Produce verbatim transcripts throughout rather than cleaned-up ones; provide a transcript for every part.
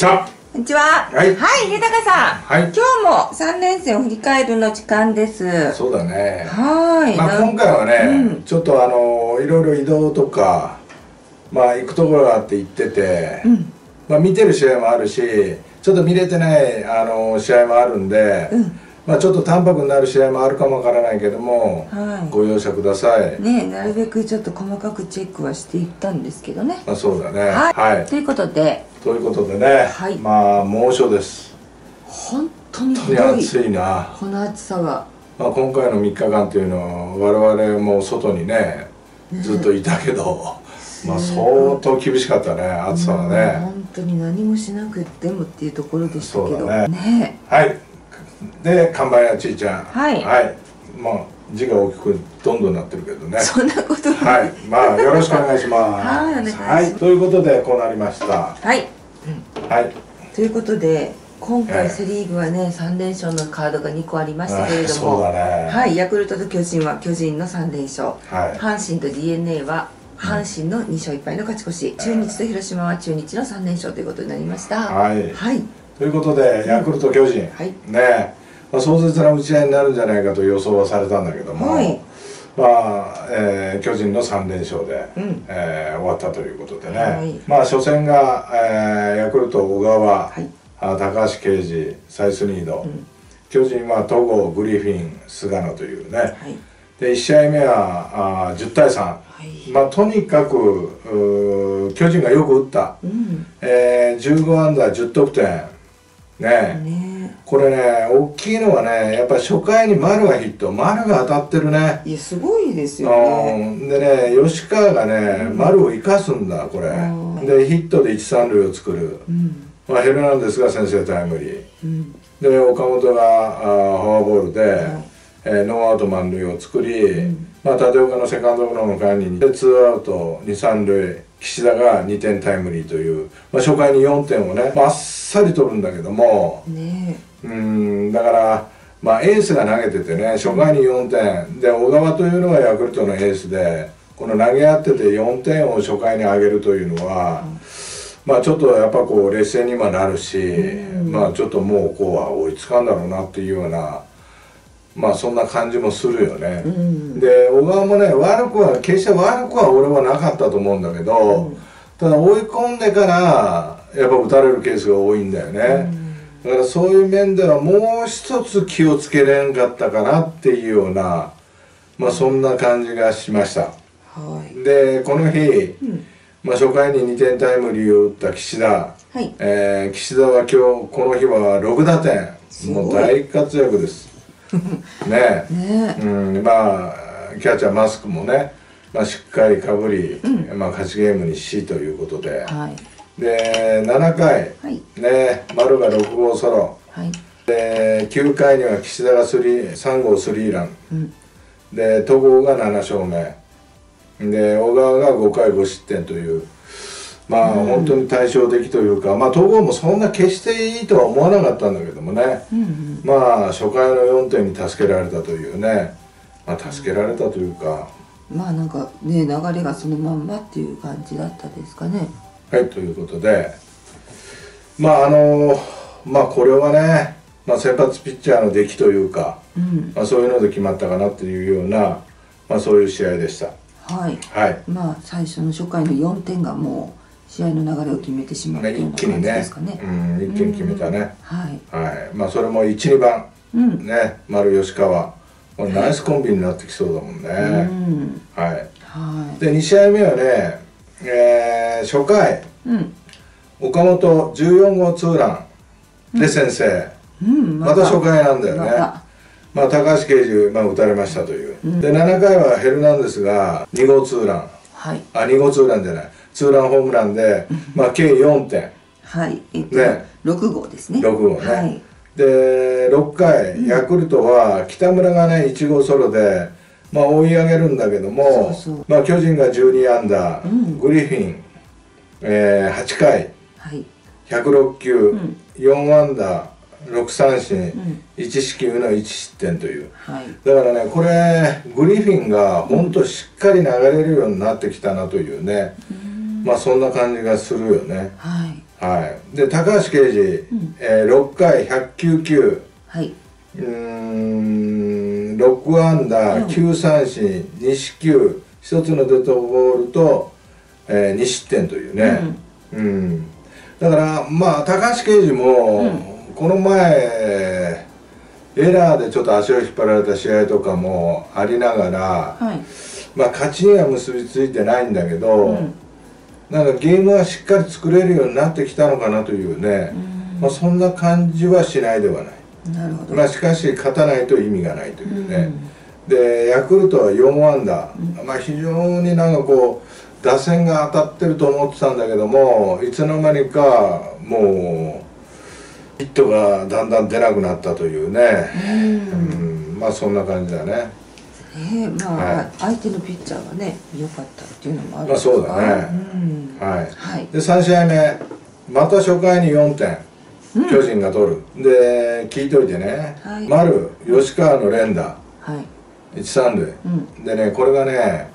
ちは。 こんにちは。 はい。 はい、秀隆さん。 はい。 今日もさん連戦を振り返るの時間です。 そうだね。 はい。 まあ今回はね、うん、ちょっとあのいろいろ移動とか、まあ行くところがあって行ってて、うん、まあ見てる試合もあるし、ちょっと見れてないあの試合もあるんで。うん、まあちょっと淡白になる試合もあるかもわからないけども、はい、ご容赦ください。 ね、なるべくちょっと細かくチェックはしていったんですけどね。 まあそうだね。 はい。はい、ということで。 ということでね、はい、まあ猛暑です。 本当にひどい。暑いな。 この暑さは。 まあ今回のみっかかんというのは我々も外にねずっといたけど、ね、まあ相当厳しかったね、暑さはね。 本当に何もしなくてもっていうところでしたけどね。 ね、はい。で看板屋ちいちゃん、 はい、 はい、まあ字が大きくどんどんなってるけどね。 そんなことない。 はい、まあよろしくお願いします。 はい、お願いします。 はい、ということでこうなりました。 はい、 うん、はい。 ということで今回セ・リーグはねさん連勝のカードがにこありましたけれども、 そうだね。 はい、ヤクルトと巨人は巨人のさん連勝、はい、阪神と ディーエヌエー は阪神のに勝いっぱいの勝ち越し、中日と広島は中日のさん連勝ということになりました。 はい。 はい。 ということでヤクルト巨人、はい、ね、まあ、壮絶な打ち合いになるんじゃないかと予想はされたんだけども、はい、まあ、えー、巨人のさん連勝で、うん、えー、終わったということでね、はい、まあ初戦が、えー、ヤクルト小川、はい、あ高橋奎二サイスニード、うん、巨人は戸郷グリフィン菅野というね、はい、でいち試合目はあじゅうたいさん、はい、まあとにかく巨人がよく打った、うん、えー、じゅうごアンダーじゅう得点ね、ね、これね大きいのはねやっぱり初回に丸がヒット、丸が当たってるね。 いやすごいですよね。 でね吉川がね、うん、丸を生かすんだこれでヒットで一三塁を作る、うん、まあ、ヘルナンデスが先制タイムリー、うん、で岡本があフォアボールで、うん、えー、ノーアウト満塁を作り、うん、まあ、立岡のセカンドゴロの間にでツーアウトに三塁、岸田がにてんタイムリーという、まあ、初回によんてんをねあっさり取るんだけども、ね、うんだから、まあ、エースが投げててね初回によんてんで小川というのがヤクルトのエースでこの投げ合っててよんてんを初回に上げるというのは、うん、まあちょっとやっぱこう劣勢にもなるし、うん、まあちょっともうこうは追いつかんだろうなっていうような。まあそんな感じもするよね、うん、で小川もね悪くは決して悪くは俺はなかったと思うんだけど、うん、ただ追い込んでからやっぱ打たれるケースが多いんだよね、うん、だからそういう面ではもう一つ気をつけれんかったかなっていうようなまあそんな感じがしました、はい、でこの日、うん、まあ初回ににてんタイムリーを打った岸田、はい、えー、岸田は今日この日はろくだてん、もう大活躍ですねえ、うん、まあキャッチャーマスクもね、まあ、しっかりかぶり、うん、まあ、勝ちゲームにしということで、はい、でななかい、はい、ね丸がろくごうソロ、はい、できゅうかいには岸田がさんごうスリーラン、うん、で戸郷がななしょうめで小川がごかいごしってんというまあ、うん、本当に対照的というか、まあ、戸郷もそんな決していいとは思わなかったんだけどもね、うんうん、まあ初回のよんてんに助けられたというね、まあ、助けられたというか、 うん、まあなんかね流れがそのまんまっていう感じだったですかね。 はいということでまああのまあこれはね、まあ、先発ピッチャーの出来というか、うん、まあ、そういうので決まったかなっていうような、まあ、そういう試合でした。 はい、はい、まあ最初の初回のよんてんがもう試合の流れを決めてしまうというような感じですかね。 うん、一気に決めたね。はい。はい。まあそれもいち、にばん、うん、ね、丸吉川、これナイスコンビになってきそうだもんね。うん、はい。はい。でに試合目はね、えー、初回、うん、岡本じゅうよんごうツーランで先制。うん、ま, また初回なんだよね。まあ高橋奎二、まあ打たれましたという。うん、でななかいはヘルナンデスがにごうツーラン。はい。あ、にごうツーランじゃない。ツーランホームランで、まあ計よんてん。 はい。えっと、ね、ろくごうですね。 ろくごうね。はい、で、ろっかい、ヤクルトは北村がね、いちごうソロで、まあ追い上げるんだけども、そうそう、まあ巨人がじゅうにアンダー、うん、グリフィン、えー、はちかい、はい、ひゃくろっきゅう、うん、よんアンダー、ろくさんしん、うん、いちしきゅうのいちしってんという、はい、だからねこれグリフィンがほんとしっかり流れるようになってきたなというね、うん、まあそんな感じがするよね。はい、 はい、で高橋奎二、うん、えー、ろっかいひゃくきゅう球、はい、うーんろくアンダー、うん、きゅう三振、に四球、ひとつのデッドボールと、えー、に失点というね、うん、うん、だからまあ高橋奎二も、うん、この前エラーでちょっと足を引っ張られた試合とかもありながら、はい、まあ勝ちには結びついてないんだけど、うん、なんかゲームはしっかり作れるようになってきたのかなというね、うん、まあそんな感じはしないではない。なるほど。まあしかし勝たないと意味がないというね、うん、でヤクルトはよんアンダー、うん、まあ非常になんかこう打線が当たってると思ってたんだけども、いつの間にかもうヒットがだんだん出なくなったというね、うん、まあそんな感じだね。 えー、まあ、はい、相手のピッチャーがね良かったっていうのもあるんですか。 まあそうだね、うん、はい、はい、でさん試合目また初回によんてん、うん、巨人が取る。で聞いといてね、はい、丸吉川の連打、はい、いち三塁、うん、でねこれがね、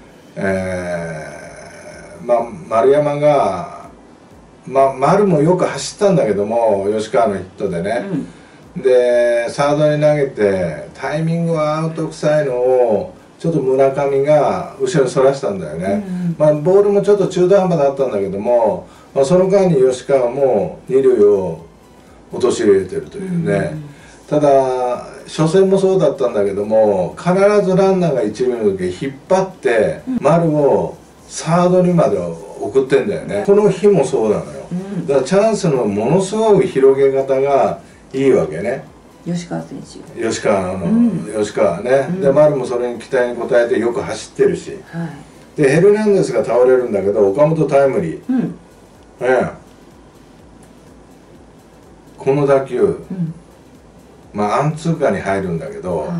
えー、まあ丸山がまあ、丸もよく走ったんだけども吉川のヒットでね、うん、でサードに投げてタイミングはアウト臭いのをちょっと村上が後ろにそらしたんだよね、うん、まあ、ボールもちょっと中途半端だったんだけども、まあ、その間に吉川も二塁を陥れてるというね、うん、ただ初戦もそうだったんだけども必ずランナーが一塁の時引っ張って丸をサードにまで送ってんだよね。この日もそうなのよ、うん、だからチャンスのものすごい広げ方がいいわけね、 吉川選手。 吉川の、うん、吉川ね、うん、で丸もそれに期待に応えてよく走ってるし、はい、でヘルナンデスが倒れるんだけど岡本タイムリー、うん、ね、この打球、うん、まあアンツーカーに入るんだけど、はい、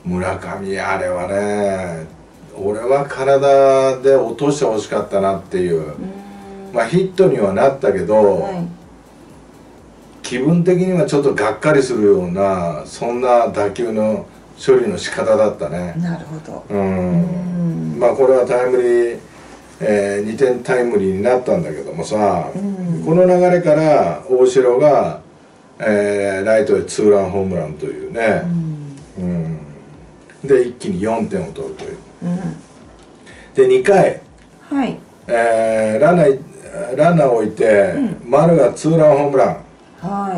村上あれはね俺は体で落としてほしかったなっていう、まあヒットにはなったけど、はい、気分的にはちょっとがっかりするようなそんな打球の処理の仕方だったね。 なるほど。 うん、まあこれはタイムリー、えー、にてんタイムリーになったんだけどもさ、この流れから大城が、えー、ライトへツーランホームランというね、うん、で一気によんてんを取るという。うん、でにかい、はい、えー、ランナーランナーを置いて、うん、丸がツーランホームラン、はい、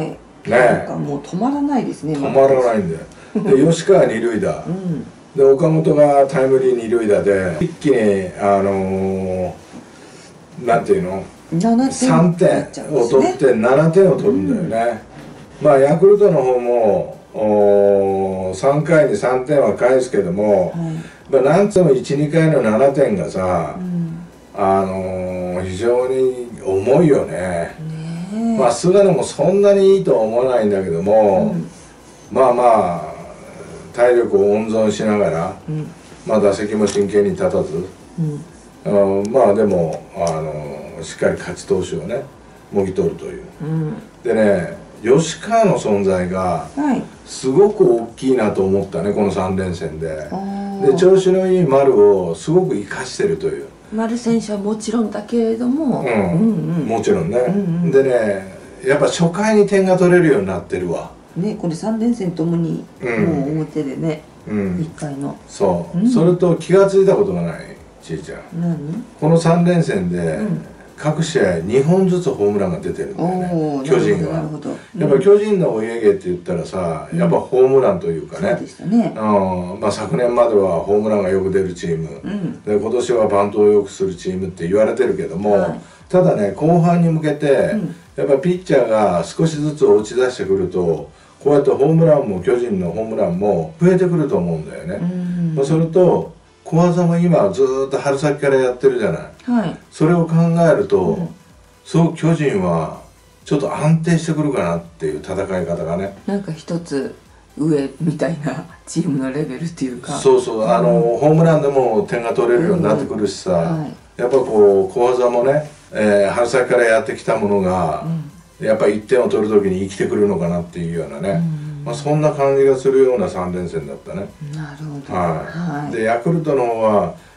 ね、なんかもう止まらないですね。止まらないんだよ。で吉川二塁打、うん、で岡本がタイムリー二塁打で一気にあのー、なんていうのさんてんを取ってななてんを取るんだよね、うん、まあヤクルトの方もさんかいにさんてんは返すけども、はい、まあなんつってもいちにかいのななてんがさ、うん、あのー、非常に重いよね。まあ菅野もそんなにいいとは思わないんだけども、うん、まあまあ体力を温存しながら、うん、まあ打席も真剣に立たず、うん、あまあでも、あのー、しっかり勝ち投手をねもぎ取るという、うん、でね吉川の存在がすごく大きいなと思ったねこのさん連戦で。で調子のいい丸をすごく生かしてるという。 丸選手はもちろんだけれども、 うんうんうん、もちろんね、うんうん、でねやっぱ初回に点が取れるようになってるわね。これさん連戦ともにもう表でね、うん、いっかいのそう、うん、それと気が付いたことがないちいちゃん、何このさん連戦で、うん、各試合にほんずつホームランが出てるんだよね巨人は。うん、やっぱ巨人のお家芸って言ったらさ、うん、やっぱホームランというかね、そうでしたね、うん、まあ、昨年まではホームランがよく出るチーム、うん、で今年はバントをよくするチームって言われてるけども、はい、ただね後半に向けて、うん、やっぱピッチャーが少しずつ落ち出してくるとこうやってホームランも巨人のホームランも増えてくると思うんだよね。うん、まあ、それと小技も今ずっと春先からやってるじゃない、はい、それを考えると、うん、すごく巨人はちょっと安定してくるかなっていう戦い方がね、 なんか一つ上みたいなチームのレベルっていうか、 そうそう、あの、うん、ホームランでも点が取れるようになってくるしさ、うん、はい、やっぱこう小技もね、えー、春先からやってきたものが、うん、やっぱりいってんを取る時に生きてくるのかなっていうようなね、うん、まあ、そんな感じがするようなさん連戦だったね。 なるほど、 はい、はい、でヤクルトの方は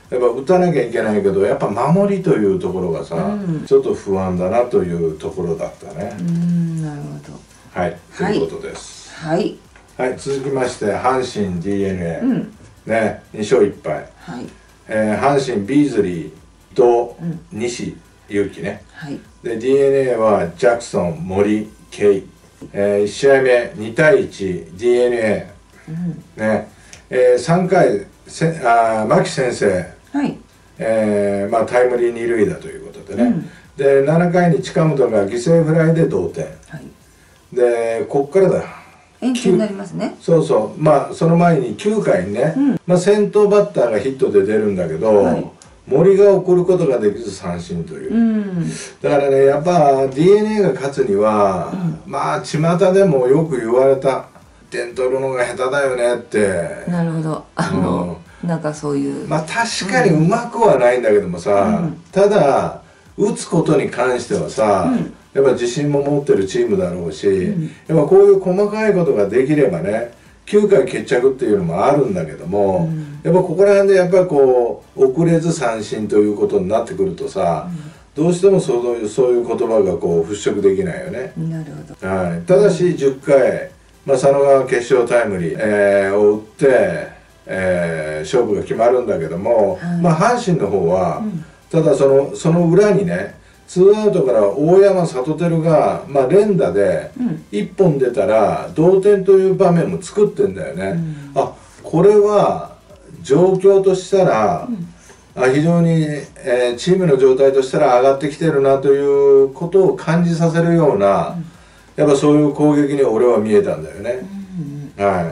やっぱ打たなきゃいけないけどやっぱ守りというところがさ、うん、ちょっと不安だなというところだったね。 うん、なるほど。 はい、ということです。 はい、 はい、続きまして阪神 ディーエヌエー、うん、ね、に勝いっぱい、はい、えー、阪神ビーズリーと西勇輝ね、はい、で ディーエヌエー はジャクソン、森、ケイ、えー、いち試合目にたいいち ディーエヌエー、うん、ね、えー、さんかいせあ牧先生、はい、えーまあ、タイムリー二塁打ということでね、うん、でななかいに近本が犠牲フライで同点、はい、でこっからだ延長になりますね。 そうそう、まあその前にきゅうかいにね、うん、まあ、先頭バッターがヒットで出るんだけど、はい、森が送ることができず三振という、うん、だからねやっぱ ディーエヌエー が勝つには、うん、まあ巷でもよく言われた点取るのが下手だよねって。なるほど、あの、うん、なんかそういうまあ確かにうまくはないんだけどもさ、うん、ただ打つことに関してはさ、うん、やっぱ自信も持ってるチームだろうし、うん、やっぱこういう細かいことができればねきゅうかい決着っていうのもあるんだけども、うん、やっぱここら辺でやっぱりこう遅れず三振ということになってくるとさ、うん、どうしてもそういうそういう言葉がこう払拭できないよね。なるほど、はい、ただしじゅっかい、まあ、佐野が決勝タイムリー、えー、を打って、えー、勝負が決まるんだけども、はい、まあ阪神の方は、うん、ただそのその裏にねツーアウトから大山里輝が、まあ、連打でいっぽん出たら同点という場面も作ってんだよね、うん、あこれは状況としたら、うん、あ非常に、えー、チームの状態としたら上がってきてるなということを感じさせるような、うん、やっぱそういう攻撃に俺は見えたんだよね、うん、はい。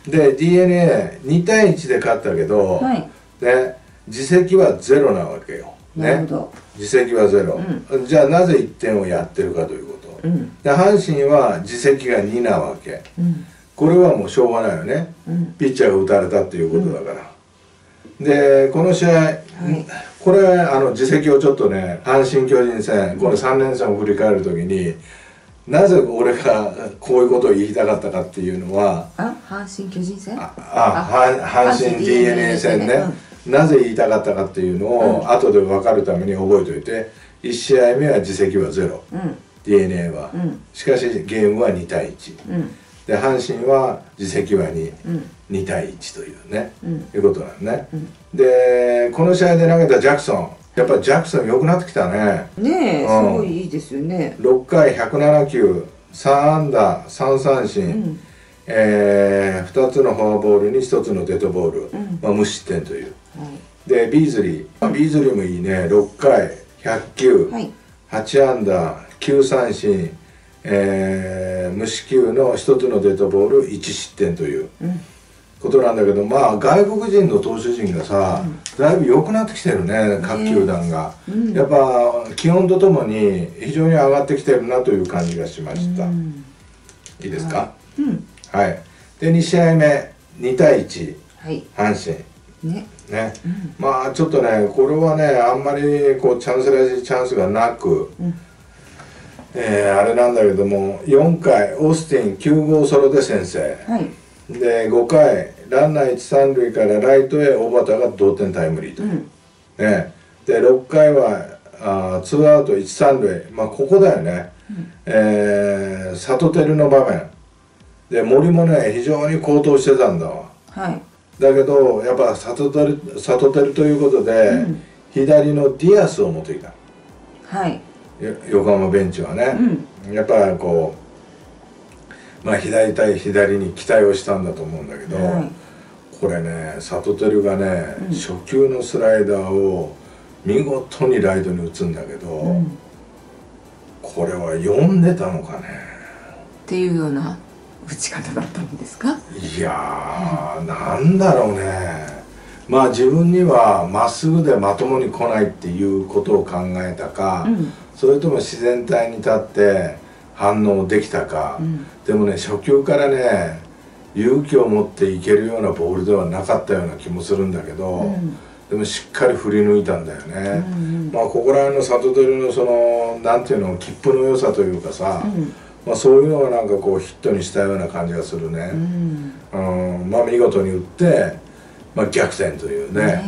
で ディーエヌエーにたいいちで勝ったけど、はい、で自責はゼロなわけよ。ね、自責はゼロ、うん、じゃあなぜいってんをやってるかということ、うん、で阪神は自責がになわけ、うん、これはもうしょうがないよね、うん、ピッチャーが打たれたっていうことだから、うん、でこの試合、はい、これあの自責をちょっとね阪神巨人戦このさんれんせんを振り返るときになぜ俺がこういうことを言いたかったかっていうのはあ阪神巨人戦ああ阪神 ディーエヌエー 戦ね、うん、なぜ言いたかったかっていうのを、うん、後で分かるために覚えておいていち試合目は自責はゼロ、うん、ディーエヌエー は、うん、しかしゲームはにたいいち、うん、で阪神は自責はに、うん、にたいいちというね、うん、いうことなんね、うん、でこの試合で投げたジャクソンやっぱジャクソン良くなってきたね。 ねえ、うん、すごいいいですよね。 ろっかいひゃくななきゅう、さんあんだ、さんさんしん、うん、えー、ふたつのフォアボールにひとつのデッドボール、うん、まあ、無失点という、はい、でビーズリー、ビーズリーもいいね。ろっかいひゃっきゅう、はい、はちあんだ、きゅうさんしん、えー、無四球のひとつのデッドボールいちしってんという、うん、ことなんだけど、まあ外国人の投手陣がさ、うん、だいぶ良くなってきてるね、各球団が、えーうん、やっぱ気温とともに非常に上がってきてるなという感じがしました、うん、いいですか、はい、うん、はい、でに試合目にたいいち、はい、阪神ね、ね、うん、まあちょっとねこれはねあんまりこうチャンスらしいチャンスがなく、うん、えー、あれなんだけどもよんかいオースティンきゅうごうソロで先制、はい、でごかいランナーいち、さんるいからライトへ小畑が同点タイムリーと、うん、ね、でろっかいはあツーアウトいち、さんるい、まあここだよね、うん、えー、里輝の場面で森もね非常に好投してたんだわ、はい、だけどやっぱ里輝里輝ということで、うん、左のディアスを持ってきた、はい、横浜ベンチはね、うん、やっぱりこうまあ左対左に期待をしたんだと思うんだけど、はい、これね里輝がね、うん、初球のスライダーを見事にライトに打つんだけど、うん、これは読んでたのかねっていうような打ち方だったんですか。 いやー、うん、なんだろうね、まあ自分にはまっすぐでまともに来ないっていうことを考えたか、うん、それとも自然体に立って反応できたか、うん、でもね初球からね勇気を持っていけるようなボールではなかったような気もするんだけど、うん、でもしっかり振り抜いたんだよね、うんうん、まあここら辺の里輝のそのなんていうの切符の良さというかさ、うん、まあそういうのがなんかこうヒットにしたような感じがするね、うん、うん、まあ見事に打って、まあ、逆転というね、ね、勝ち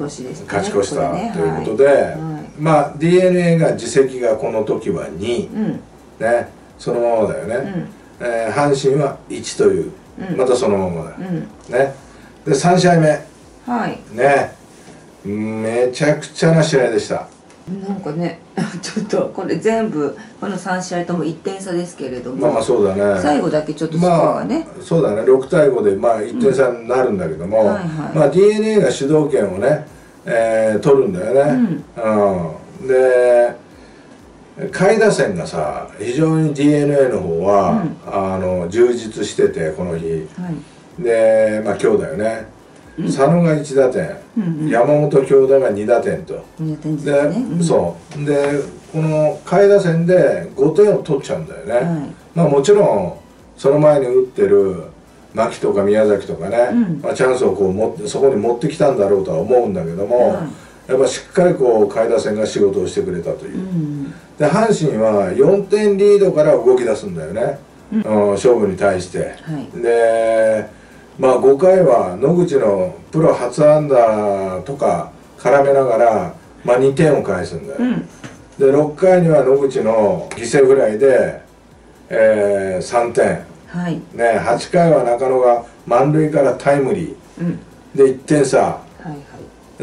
越しですね。 勝ち越したということで、はいはい、まあ ディーエヌエー が自責がこの時はに、うん、ね、そのままだよね、うん、えー、阪神はいちという、うん、またそのままだ、うん、ね。でさん試合目、はい、ね、めちゃくちゃな試合でした。 なんかね、ちょっとこれ全部このさん試合ともいってん差ですけれども、 まあまあそうだね、 最後だけちょっとスコアがね、 まあ、そうだね、ろくたいごでまあいってん差になるんだけども、まあ ディーエヌエー が主導権をね、えー、取るんだよね、うん、で下位打線がさ非常に ディーエヌエー の方は、うん、あの充実しててこの日、はい、でまあ今日だよね、佐野がいちだてん、うんうん、山本京田がにだてんと、にだてんですね、で、うん、そうでこの下位打線でごてんを取っちゃうんだよね、はい、まあもちろんその前に打ってる牧とか宮崎とかね、うん、まあチャンスをこう持ってそこに持ってきたんだろうとは思うんだけども、はい、やっぱしっかりこう下位打線が仕事をしてくれたという、うん、で阪神はよんてんリードから動き出すんだよね、うん、勝負に対して、はい、でまあごかいは野口のプロ初安打とか絡めながら、まあ、にてんを返すんだよ、うん、でろっかいには野口の犠牲フライで、えー、さんてん、はい、ね、はちかいは中野が満塁からタイムリー、うん、でいってん差、はいはい、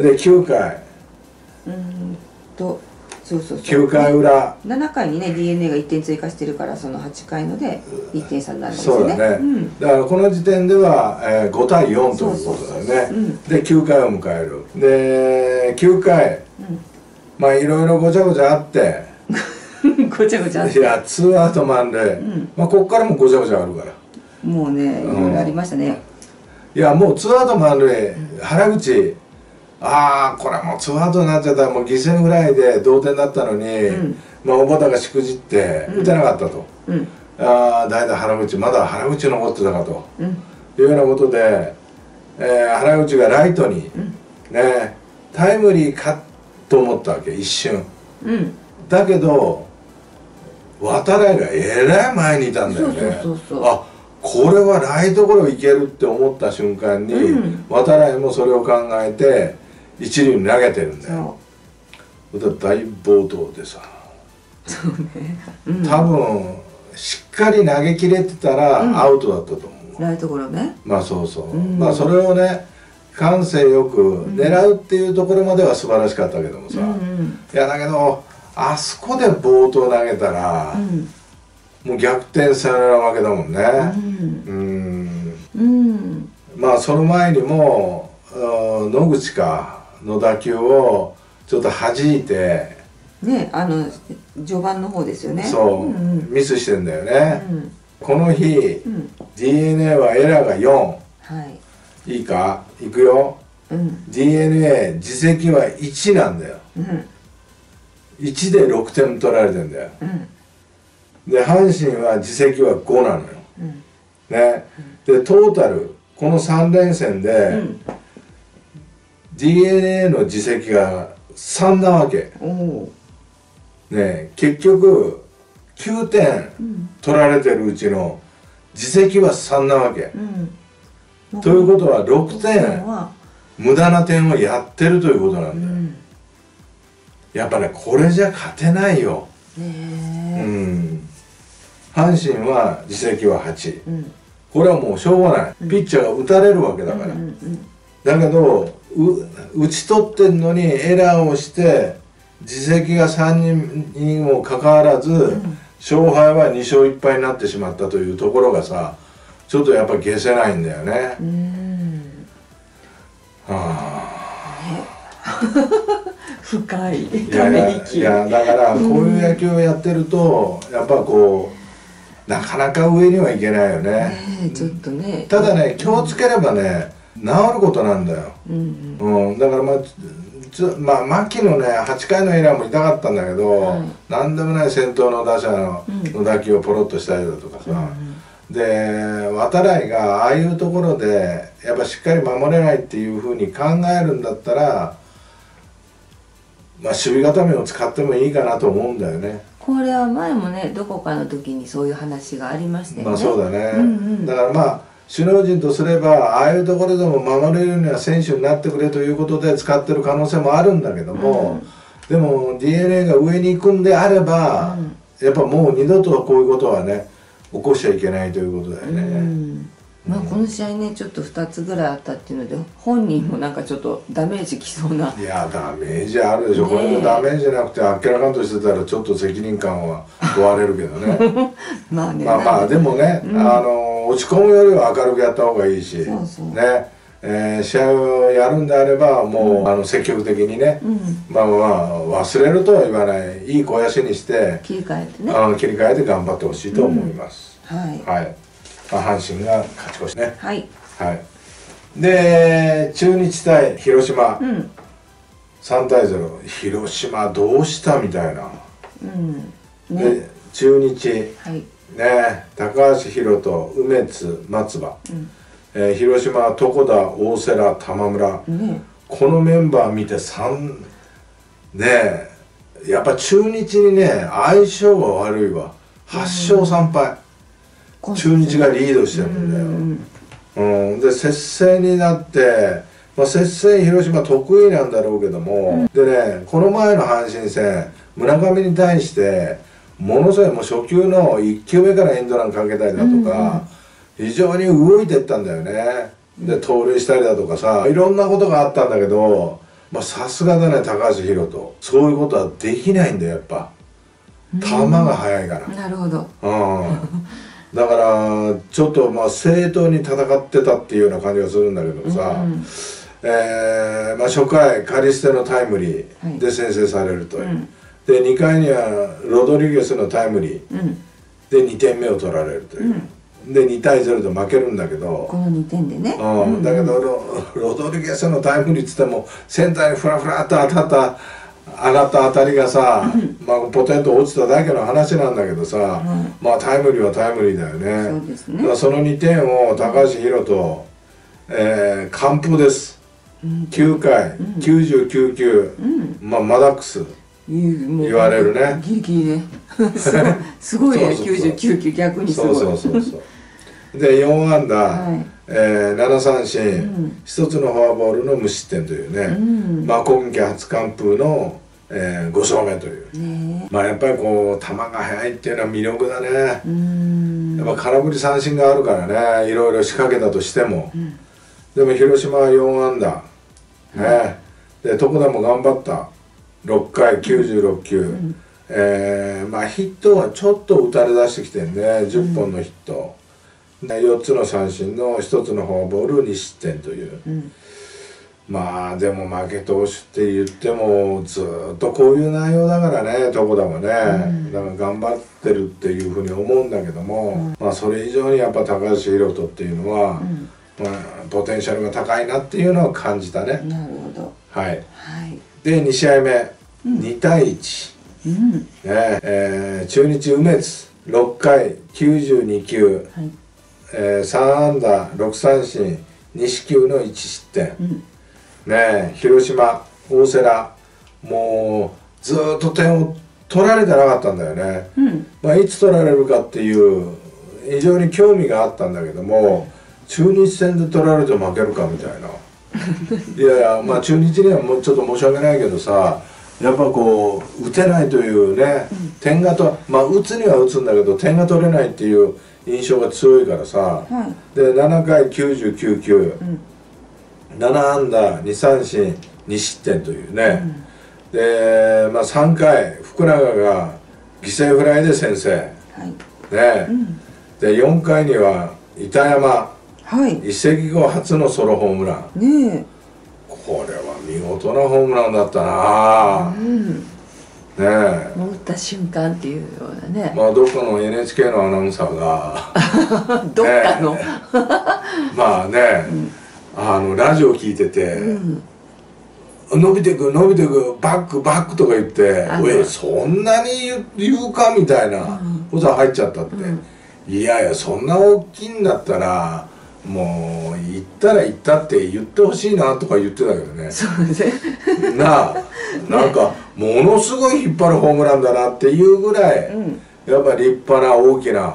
できゅうかい、うんとそうそうそうきゅうかいうらななかいにね ディーエヌエー がいってん追加してるからそのはちかいのでいってん差になるんですよね。そうだね、うん、 だからこの時点では、えー、ごたいよんということだよね。できゅうかいを迎えるできゅうかい、うん、まあいろいろごちゃごちゃあってごちゃごちゃあっていやツーアウト満塁、うん、まあここからもごちゃごちゃあるからもうねいろいろありましたね、 うん、いやもうツーアウト満塁、うん、原口ああこれもうツーアウトになっちゃったらもう犠牲フライで同点だったのに、うん、まあ小畑がしくじって打てなかったと、うん、ああ代打原口まだ原口残ってたかと、うん、いうようなことで、えー、原口がライトに、うん、ねタイムリーかと思ったわけ一瞬、うん、だけど渡来がえらい前にいたんだよね。あこれはライトゴロいけるって思った瞬間に、うん、渡来もそれを考えて一塁に投げてるんだよ。それ大暴投でさ、そうね、うん、多分しっかり投げ切れてたらアウトだったと思う、 うん、ライトゴロね。 まあそうそう、うん、まあそれをね感性よく狙うっていうところまでは素晴らしかったけどもさ、うんうん、いやだけどあそこで暴投投げたら、うん、もう逆転サヨナラ負けだもんね。うん、うん、まあその前にも野口かの打球をちょっと弾いてね、あの序盤の方ですよね。 そう、うんうん、ミスしてんだよね、うん、この日、うん、ディーエヌエー はエラーがよん、はい、いいかいくよ、うん、ディーエヌエー 自責はいちなんだよ、うん、いちでろくてん取られてんだよ、うん、で阪神は自責はごなのよ、うん、ね、うん、でトータルこのさんれんせんで、うん、ディーエヌエー の自責がさんなわけ、ね、結局きゅうてん取られてるうちの自責はさんなわけ、うん、ということはろくてん無駄な点をやってるということなんだよ、うん、やっぱねこれじゃ勝てないよ、うん、阪神は自責ははち、うん、これはもうしょうがない、うん、ピッチャーが打たれるわけだから、だけど打ち取ってんのにエラーをして自責がさんにんにもかかわらず、うん、勝敗はにしょういっぱいになってしまったというところがさちょっとやっぱ消せないんだよね。うん、はあ深いいやいやいやだからこういう野球をやってるとやっぱこうなかなか上にはいけないよね。 ねちょっとねただね気をつければね治ることなんだよ、うんうんうん、だからまあちょまあ牧のねはちかいのエラーも痛かったんだけど、はい、何でもない先頭の打者 の,、うん、の打球をポロッとしたりだとかさ、うんうん、で渡来がああいうところでやっぱしっかり守れないっていうふうに考えるんだったらまあ守備固めを使ってもいいかなと思うんだよね。 これは前もねどこかの時にそういう話がありましたよね。 まあそうだね、うんうん、だからまあ首脳陣とすればああいうところでも守れるような選手になってくれということで使ってる可能性もあるんだけども、うん、でも ディーエヌエー が上に行くんであれば、うん、やっぱもう二度とこういうことはね起こしちゃいけないということだよね。うん、 まあこの試合ねちょっとふたつぐらいあったっていうので本人もなんかちょっとダメージきそうな。 いやダメージあるでしょ、ね、これでダメージなくてあっけらかんとしてたらちょっと責任感は問われるけどねまあねまあまあでもね、うん、あの落ち込むよりは明るくやった方がいいし、そうそうね、えー、試合をやるんであればもう、うん、あの積極的にね、うん、まあまあ忘れるとは言わないいい肥やしにして切り替えてねあの切り替えて頑張ってほしいと思います、 うん、はい、 はいまあ、阪神が勝ち越しねはい、 はい、で中日対広島、うん、さんたいゼロ広島どうしたみたいな、うんね、で中日、はい、ね高橋宏斗梅津松葉、うんえー、広島は床田大瀬良玉村、ね、このメンバー見てさんねえやっぱ中日にね相性が悪いわはっしょうさんぱい、うん、中日がリードしてるんだよ、うんうん、で接戦になって、まあ、接戦広島得意なんだろうけども、うん、でねこの前の阪神戦村上に対してものすごいもう初球のいっきゅうめからエンドランかけたりだとか、うん、非常に動いてったんだよね。で盗塁したりだとかさいろんなことがあったんだけどさすがだね高橋宏斗そういうことはできないんだよやっぱ球が速いから、うん、 なるほど、 うん、だからちょっとまあ正当に戦ってたっていうような感じがするんだけどさ、うんえーまあ、初回カリステのタイムリーで先制されるという、はいうん、でにかいにはロドリゲスのタイムリーでにてんめを取られるという、うん、でにたいゼロで負けるんだけどこのにてんでね、 うん、だけど ロ, ロドリゲスのタイムリーっつってもセンターにフラフラっと当たった上がった当たりがさ、うんまあ、ポテンと落ちただけの話なんだけどさ、うん、まあタイムリーはタイムリーだよね。そうですね。だからそのにてんを高橋宏斗、えー、完封です、うん、きゅうかい、うん、きゅうじゅうきゅうきゅう、うん、まあマダックス言われるね。 ギリギリねすごいねきゅうじゅうきゅうきゅう逆にすごいそうそうそうそうでよんあんだ、はいえー、ななさんしん、うん、ひとつのフォアボールの無失点というね、うん、まあ今季初完封の、えー、ごしょうめという、ね、まあやっぱりこう球が速いっていうのは魅力だね。うんやっぱ空振り三振があるからねいろいろ仕掛けたとしても、うん、でも広島はよんあんだ、ね、うん、で床田も頑張ったろっかいきゅうじゅうろっきゅう、うんえー、まあヒットはちょっと打たれ出してきてるねじゅっぽんのヒット、うん、よっつの三振のひとつのフォアボールに失点という、うん、まあでも負け投手って言ってもずっとこういう内容だからね床田もね、うん、だから頑張ってるっていうふうに思うんだけども、うん、まあそれ以上にやっぱ高橋宏斗っていうのは、うんまあ、ポテンシャルが高いなっていうのを感じたね。 なるほど、 はい、はい、でにしあいめ、うん、にたいいち、うんねえー、中日梅津ろっかいきゅうじゅうにきゅう、はいえー、さんあんだろくさんしんにしきゅうのいちしってん、うん、ねえ広島大瀬良もうずっと点を取られてなかったんだよね、うんまあ、いつ取られるかっていう非常に興味があったんだけども中日戦で取られて負けるかみたいないやいやまあ中日にはもうちょっと申し訳ないけどさやっぱこう打てないというね、うん、点がとまあ打つには打つんだけど点が取れないっていう印象が強いからさ、はい、でななかいきゅうじゅうきゅうきゅう、うん、ななあんだにさんしんにしってんというね、うん、で、まあ、さんかい福永が犠牲フライで先制、はい、ね、うん、でよんかいには板山、はい、移籍後初のソロホームラン、ね、これは見事なホームランだったな、うん、ねえ打った瞬間っていうようなねまあどっかの エヌエイチケー のアナウンサーがどっかの、ね、 まあね、うん、あのラジオ聞いてて、うん伸びてく伸びてくバックバックとか言って「おいそんなに言うか?」みたいなことが入っちゃったって、うん、いやいやそんな大きいんだったらもう行ったら行ったって言ってほしいなとか言ってたけどねそうですねなあなんかものすごい引っ張るホームランだなっていうぐらい、うん、やっぱ立派な大きな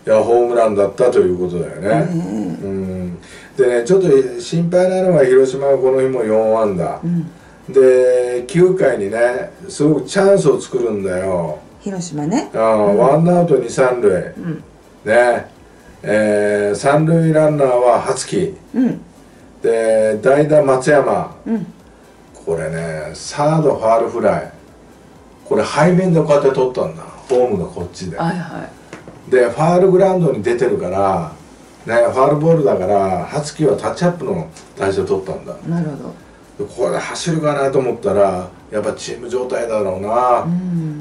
いやホームランだったということだよね。うん、でねちょっと心配なのは広島はこの日もよん安打、うん、できゅうかいにねすごくチャンスを作るんだよ広島ね。 あ、うん、ワンアウトに三塁、うん、ねえー、三塁ランナーは羽月、うん、で代打松山、うん、これねサードファールフライ、これ背面でこうやって取ったんだ、ホームがこっちで、はいはい、でファールグラウンドに出てるからね、ファールボールだから羽月はタッチアップの体勢を取ったんだ。 なるほど。 これで走るかなと思ったらやっぱチーム状態だろうな、うん、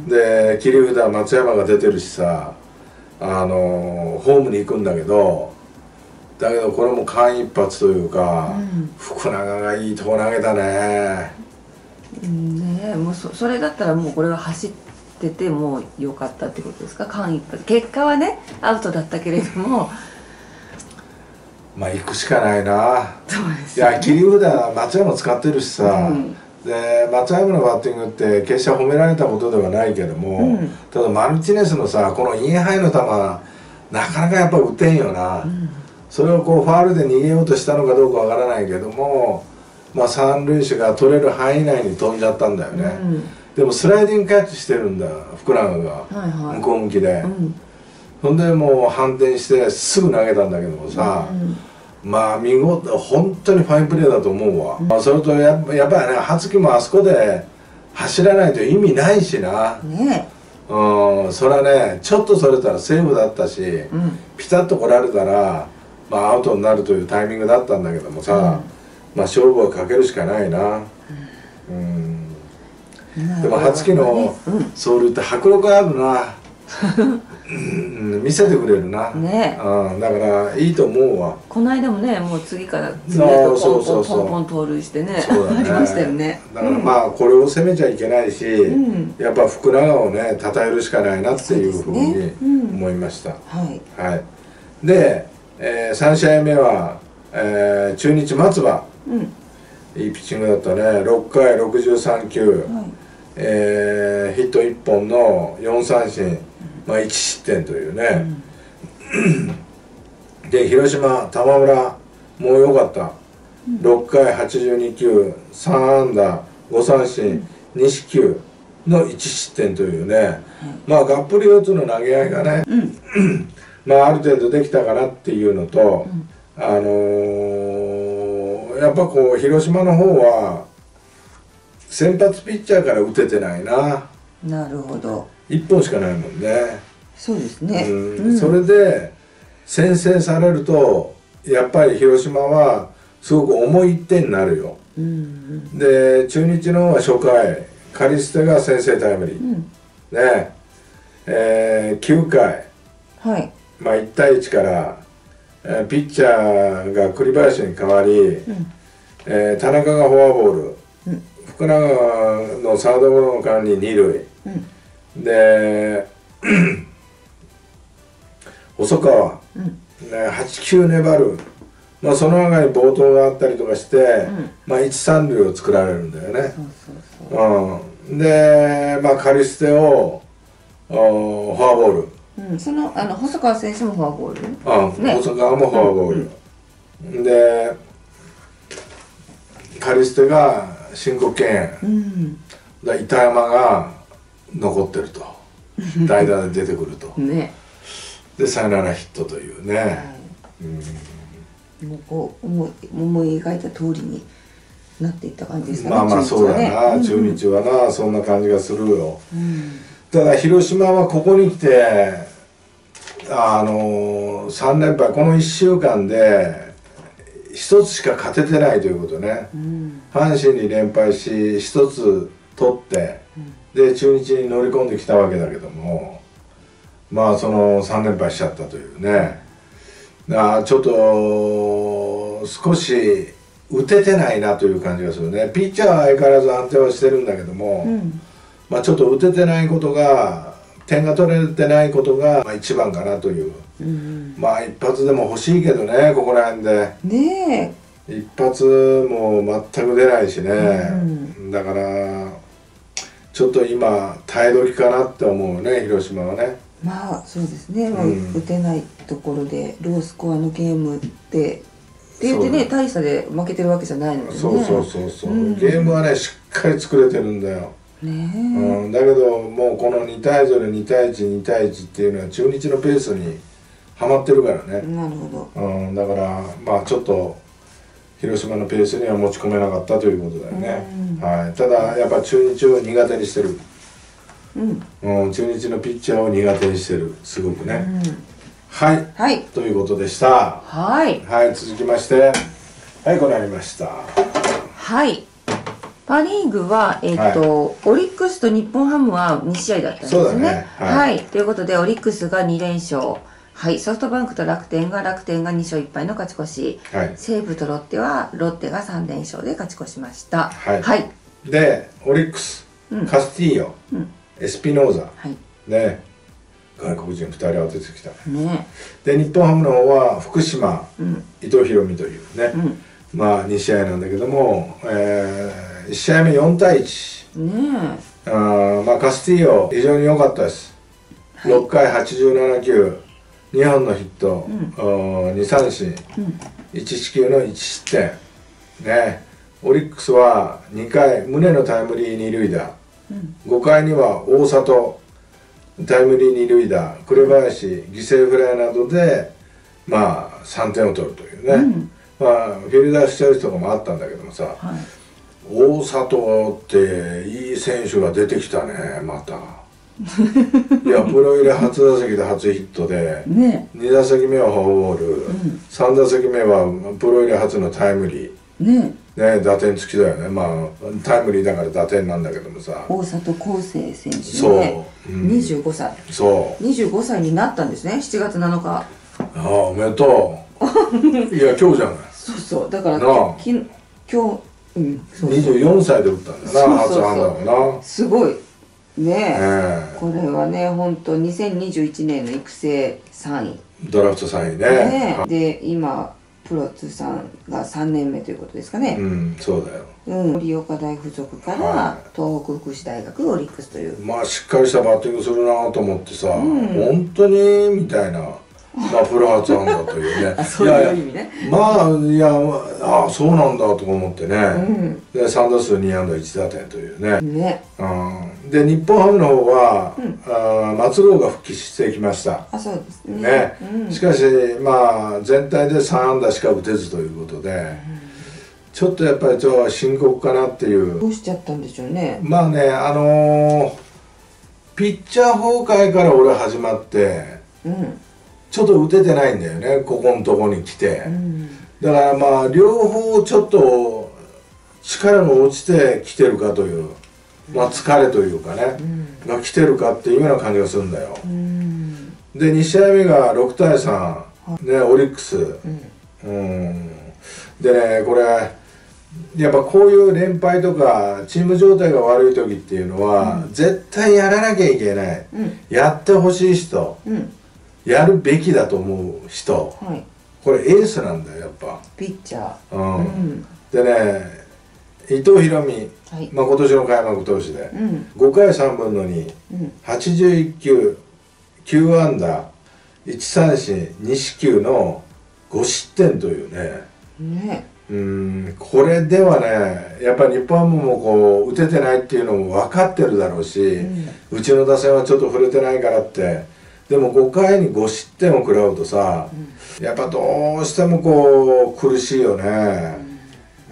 で切り札松山が出てるしさ、あのホームに行くんだけど、だけどこれも間一髪というか、うん、福永がいいとこ投げたね。 ねえ、もう そ, それだったらもうこれは走っててもよかったってことですか。間一髪、結果はねアウトだったけれどもまあ行くしかないな。 そうですね、 いや切り札は松山使ってるしさ、うん、で松山のバッティングって決して褒められたことではないけども、うん、ただマルチネスのさこのインハイの球なかなかやっぱ打てんよな、うん、それをこうファールで逃げようとしたのかどうかわからないけども、まあ三塁手が取れる範囲内に飛んじゃったんだよね、うん、でもスライディングキャッチしてるんだ福永が、はいはい、向こう向きで、うん、ほんでもう反転してすぐ投げたんだけどもさ、うん、まあ見事本当にファインプレーだと思うわ、うん、まあそれと や, やっぱりね羽月もあそこで走らないと意味ないしな、ね、うん、それはねちょっとそれたらセーフだったし、うん、ピタッと来られたら、まあ、アウトになるというタイミングだったんだけどもさ、うん、まあ勝負はかけるしかないな、うん、うん、でも羽月の走塁って迫力あるなうん、見せてくれるな、ね、うん、だからいいと思うわ。 この間もねもう次から次へとポンポンポンポン盗塁してねありましたよね。 だからまあこれを責めちゃいけないし、うん、やっぱ福永をね称えるしかないなっていうふうに思いました。はいはい、で、えー、さん試合目は、えー、中日松葉、うん、いいピッチングだったね。ろっかいろくじゅうさん球、はい、えー、ヒットいっぽんのよん三振、まあいち失点というね、うん、で広島玉村もう良かった、うん、ろっかいはちじゅうに球さん安打ご三振、うん、に四球のいち失点というね、うん、まあがっぷり四つの投げ合いがね、うん、まあある程度できたかなっていうのと、うん、あのー、やっぱこう広島の方は先発ピッチャーから打ててないな。 なるほど。 いっぽんしかないもんね。 そうですね、 うんうん、それで先制されるとやっぱり広島はすごく重いいってんになるよ、うんうん、で中日の方は初回カリステが先制タイムリー、うん、ねえー、きゅうかい、はい、まあいちたいいちから、えー、ピッチャーが栗林に代わり、うん、えー、田中がフォアボール、うん、福永のサードゴロの間にに塁、うん、で細川、うんね、はち球粘る、まあ、その中に暴投があったりとかして、うん、まあいち三塁を作られるんだよね。うん、で、まあ、カリステをフォアボール、 うん、そのあの細川選手もフォアボール、 うんね、細川もフォアボール、うん、でカリステが申告敬遠、うん、で板山が残ってると代打で出てくると、ね、でサヨナラヒットというね、はい、 うん、もうこう思い思い描いた通りになっていった感じですかね。 まあまあそうだな、ね、中日はな、うん、そんな感じがするよ、うん、ただ広島はここに来てあのさん連敗このいっしゅうかんでひとつしか勝ててないということね、うん、阪神に連敗しひとつ取って、うん、で中日に乗り込んできたわけだけども、まあそのさん連敗しちゃったというね、あちょっと少し打ててないなという感じがするね。ピッチャーは相変わらず安定はしてるんだけども、うん、まあちょっと打ててないことが点が取れてないことがまあ一番かなという、うん、まあ一発でも欲しいけどね、ここら辺でねえ一発も全く出ないしね、うん、だからちょっと今耐え時かなって思うね、広島はね。 まあそうですね、うん、打てないところでロースコアのゲームってって言ってね、大差で負けてるわけじゃないのでね。 そうそうそうそう、うん、ゲームはねしっかり作れてるんだよ。ね、うん、だけどもうこのにたいゼロ、にたいいち、にたいいちっていうのは中日のペースにはまってるからね。 なるほど、 うん、だからまあちょっと広島のペースには持ち込めなかったということだよね、うん、はい、ただやっぱ中日を苦手にしてる、うんうん、中日のピッチャーを苦手にしてる、すごくね、うん、はい、はい、ということでした。 はい、 はい、続きましてはいこうなりました。 はい、パ・リーグは、えーとはい、オリックスと日本ハムはに試合だったんですね。そうだね、はい、はい、ということでオリックスがに連勝、はい、ソフトバンクと楽天が楽天がに勝いっ敗の勝ち越し、はい、西武とロッテはロッテがさん連勝で勝ち越しました。はい、はい、 でオリックス、うん、カスティーヨ、うん、エスピノーザ、はい、ね、外国人ふたり当ててきたね。ねで日本ハムの方は福島、うん、伊藤大海というね、うん、まあに試合なんだけども、えー、いち試合目よんたいいち、ね、あまあカスティーヨ非常に良かったです、はい、ろっかいはちじゅうなな球にほんのヒット、うん、に三振、うん、いち四球のいち失点ね。オリックスはにかい宗のタイムリー二塁打、うん、ごかいには大里タイムリー二塁打、紅林犠牲フライなどでまあさんてんを取るというね、うん、まあフィルダースチョイスとかもあったんだけどもさ、はい、大里っていい選手が出てきたねまた。いやプロ入れ初打席で初ヒットで、ね、に打席目はフォアボール、うん、さん打席目はプロ入れ初のタイムリー、ねね、打点付きだよね。まあタイムリーだから打点なんだけどもさ、 大里康生選手ね、そう、うん、にじゅうごさい、そうにじゅうごさいになったんですね、しちがつなのか。 ああおめでとう。いや今日じゃない。 そうそうだから今日、うん、そうそうにじゅうよんさいで打ったんだよな、初安打をな。 すごいねえ、これはね本当にせんにじゅういちねんの育成さんい、 ドラフトさんいね。 ねで今プロ通算がさんねんめということですかね。 うん、そうだよ。 うん、盛岡大附属から、はい、東北福祉大学オリックスという。 まあしっかりしたバッティングするなと思ってさ、うん、本当にみたいな。まあプロ初安打というね。 そういう意味ね。 まあいやああそうなんだとか思ってね。うん、でさん打数に安打いち打点というね。ね。うん、で日本ハムの方は、うん、あ松郎が復帰してきました。 あそうですね。 ね、うん、しかしまあ全体でさん安打しか打てずということで、うん、ちょっとやっぱりちょっと深刻かなっていう。 どうしちゃったんでしょうね。 まあねあのー、ピッチャー崩壊から俺始まって。うんちょっと打ててないんだよねここのとこに来て、うん、だからまあ両方ちょっと力が落ちてきてるかという、まあ疲れというかね、うん、が来てるかっていうような感じがするんだよ、うん、でに試合目がろくたいさん、ね、オリックス、うんうん、でねこれやっぱこういう連敗とかチーム状態が悪い時っていうのは、うん、絶対やらなきゃいけない、うん、やってほしい人、うんやるべきだと思う人、はい、これエースなんだよやっぱピッチャー、 うんうん、でね伊藤大海、はい、まあ今年の開幕投手で、うん、ごかいさんぶんのに、うん、はちじゅういっ球きゅう安打いち三振に四球のご失点というね、ねうんこれではねやっぱり日本ハムもこう打ててないっていうのも分かってるだろうし、うん、うちの打線はちょっと触れてないからってでもごかいにご失点を食らうとさ、うん、やっぱどうしてもこう苦しいよね、うん、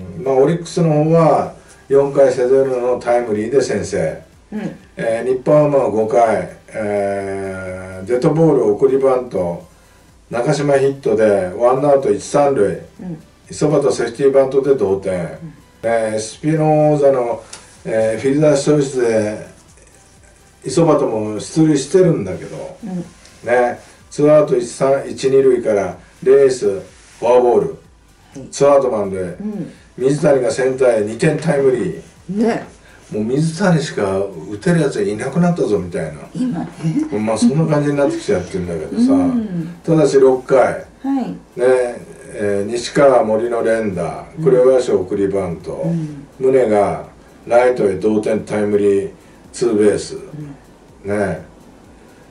うんまあオリックスの方はよんかいセデルのタイムリーで先制、うんえー、日本ハムはごかい、えー、デッドボール送りバント中島ヒットでワンアウトいち三塁、うん、磯端セーフティーバントで同点、うんえー、スピノーザの、えー、フィルダースチョイスで磯端も出塁してるんだけど、うん、ねツーアウトいち二塁からレースフォアボール、はい、ツーアウトマンで、うん、水谷がセンターへにてんタイムリー、ね、もう水谷しか打てるやつはいなくなったぞみたいな今ねまあそんな感じになってきちゃってるんだけどさ、うん、ただしろっかい、はいねえー、西川森の連打紅林送りバント、うん、宗がライトへ同点タイムリーツーベース、うん、ね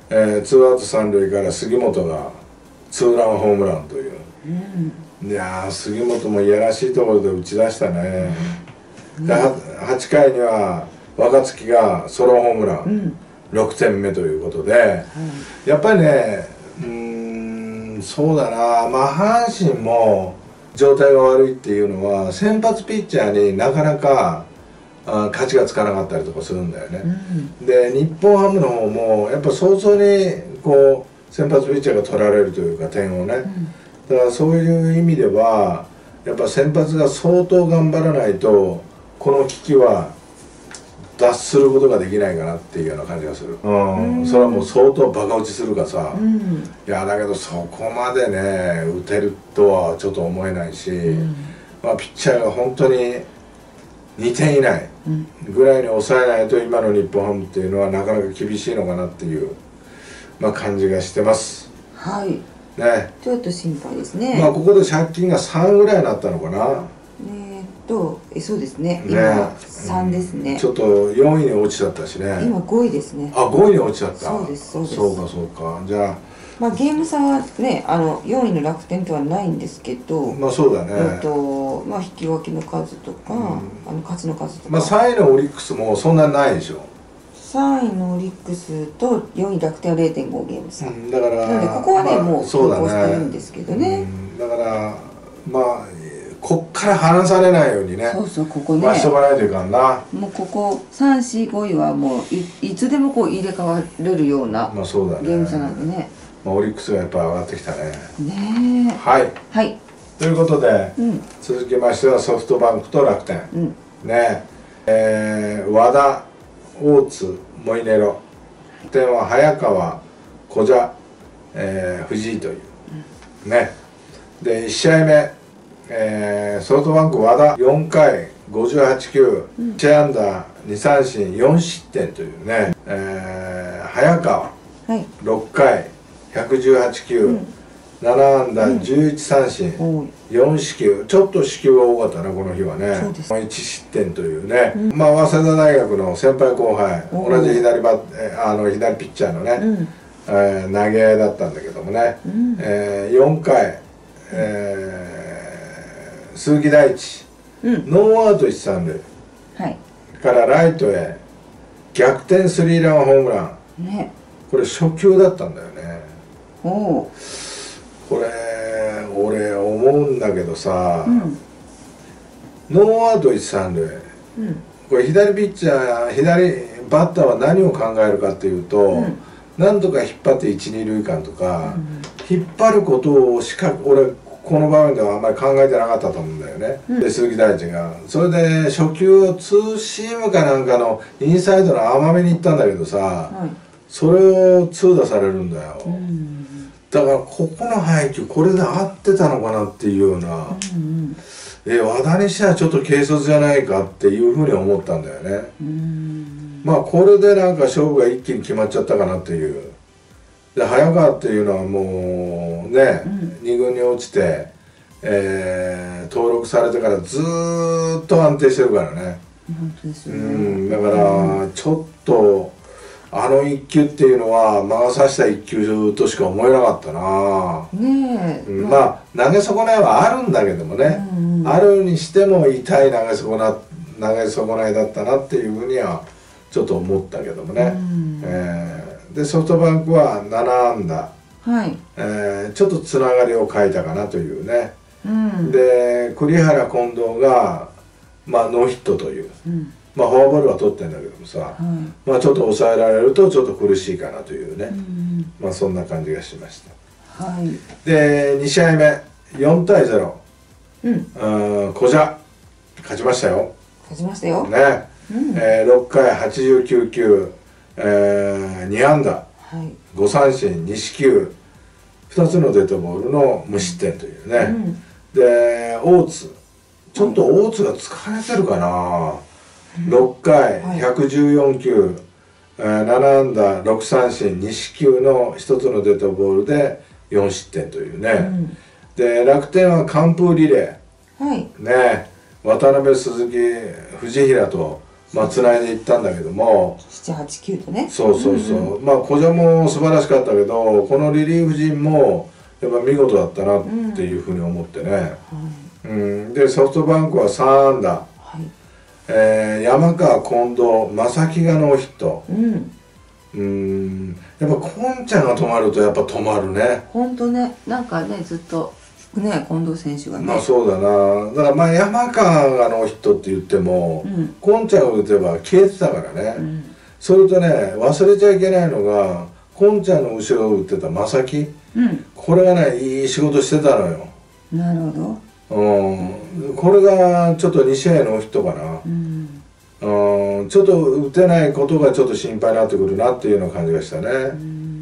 えー、ツーアウト三塁から杉本がツーランホームランという、うん、いやー杉本もいやらしいところで打ち出したね、うん、ではちかいには若月がソロホームラン、うん、ろくてんめということで、うん、やっぱりね、うーんそうだな、まあ阪神も状態が悪いっていうのは先発ピッチャーになかなかあ勝ちがつかなかったりとかするんだよね、うん、で日本ハムの方もやっぱ早々にこう先発ピッチャーが取られるというか点をね、うん、だからそういう意味ではやっぱ先発が相当頑張らないとこの危機は脱することができないかなっていうような感じがする、うん、うん、それはもう相当バカ打ちするかさ、うん、いやだけどそこまでね打てるとはちょっと思えないし、うん、まあ、ピッチャーが本当ににてん以内ぐらいに抑えないと今の日本ハムっていうのはなかなか厳しいのかなっていう、まあ、感じがしてます。 はいね、 ちょっと心配ですね。 まあここで借金がさんぐらいになったのかな。 えーっとえそうですね。今さんですね、うん。ちょっとよんいに落ちちゃったしね。 今ごいですね。 あ、ごいに落ちちゃった。 そうですそうです。 そうかそうか。じゃあ。 まあゲーム差はね、あのよんいの楽天とはないんですけど。 まあそうだね。 えっとまあ引き分けの数とか、うん、あの勝ちの数とか。 まあさんいのオリックスもそんなにないでしょ。 さんいのオリックスとよんい楽天は れいてんご ゲーム差、うん、 だからなのでここはね、まあ、もうそうだねしてるんですけどね、うん、 だからまあこっから離されないようにね、 そうそうここね回しとかないといかんな。 もうここさん、よん、ごいはもう い, いつでもこう入れ替われるような、 まあそうだね、 ゲーム差なんでね、 まあ、オリックスがやっぱり上がってきたね。 ねえ、 はい、 はい、 ということで、うん、続きましてはソフトバンクと楽天、うん、ねえー、和田、大津、モイネロ、点は早川、古謝、えー、藤井という、うん、ねでいち試合目、えー、ソフトバンク和田よんかいごじゅうはちきゅう、うん、いちアンダーに三振よん失点というね、えー、早川、はい、ろっかいひゃくじゅうはち球、うん、ななアンダーじゅういち三振、うん、よん四球、ちょっと四球が多かったなこの日はね。いち失点というね、うん、まあ早稲田大学の先輩後輩、同じ左バッあの左ピッチャーのね、うん、えー、投げ合いだったんだけどもね、うん、えー、よんかい、えー、鈴木大地、うん、ノーアウトいち三塁、はい、からライトへ逆転スリーランホームラン、ね、これ初球だったんだよね。おこれ俺思うんだけどさ、うん、ノーアウトいち三塁、うん、これ左ピッチャー左バッターは何を考えるかっていうと、うん、なんとか引っ張っていち二塁間とか、うん、引っ張ることをしか俺この場面ではあんまり考えてなかったと思うんだよね、うん、で鈴木大地がそれで初球をツーシームかなんかのインサイドの甘めに行ったんだけどさ、はい、それを痛打されるんだよ、うん、だからここの配球これで合ってたのかなっていうような、うん、え和田にしてはちょっと軽率じゃないかっていうふうに思ったんだよね、うん、まあこれでなんか勝負が一気に決まっちゃったかなっていう。で早川っていうのはもうね、うん、に軍に落ちて、えー、登録されてからずーっと安定してるからね。本当ですよね。うん、だからちょっとあの一球っていうのは魔が差した一球としか思えなかったな。ねえ、うん、まあ投げ損ないはあるんだけどもね、うんうん、あるにしても痛い投げ損な投げ損ないだったなっていうふうにはちょっと思ったけどもね。うん、えーでソフトバンクはななアンダー、はい、えー、ちょっとつながりを変えたかなというね、うん、で栗原近藤が、まあ、ノーヒットという、うん、まあフォアボールは取ってんだけどもさ、はい、まあちょっと抑えられるとちょっと苦しいかなというね、うん、まあそんな感じがしました、はい、でに試合目よんたいゼロ、うん、古謝勝ちましたよ。 勝ちましたよね、うん、えー、ろっかいはちじゅうきゅう球、えー、に安打、はい、ご三振に四球ふたつのデッドボールの無失点というね、うん、で大津ちょっと大津が疲れてるかな、うん、ろっかいひゃくじゅうよん球、えー、なな安打ろく三振に四球のひとつのデッドボールでよん失点というね、うん、で楽天は完封リレー、はい、ね渡辺鈴木藤平とまあつないでいったんだけども、 ななはちきゅうとね。 そうそうそう、うんうん、まあ古謝も素晴らしかったけど、このリリーフ陣もやっぱ見事だったなっていうふうに思ってね、うん、うん、でソフトバンクはさんあんだ、はい、えー、山川、近藤、正木がノーヒット、うん、うん、やっぱこんちゃんが止まるとやっぱ止まるね。 ほんとね、なんかねずっとね、近藤選手がね。 まあそうだな。だからまあ山川がノーヒットって言っても、うん、こんちゃんが打てば消えてたからね、うん、それとね忘れちゃいけないのが、こんちゃんの後ろを打ってた正木、うん、これがねいい仕事してたのよ。 なるほど、 うん、これがちょっとに試合ノーヒットかな、うん、うん、ちょっと打てないことがちょっと心配になってくるなっていうような感じがしたね、うん、